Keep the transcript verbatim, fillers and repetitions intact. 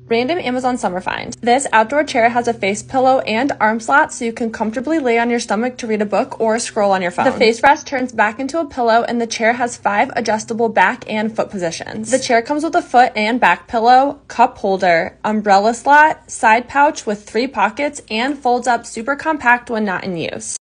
Random Amazon summer find. This outdoor chair has a face pillow and arm slot so you can comfortably lay on your stomach to read a book or scroll on your phone. The face rest turns back into a pillow and the chair has five adjustable back and foot positions. The chair comes with a foot and back pillow, cup holder, umbrella slot, side pouch with three pockets, and folds up super compact when not in use.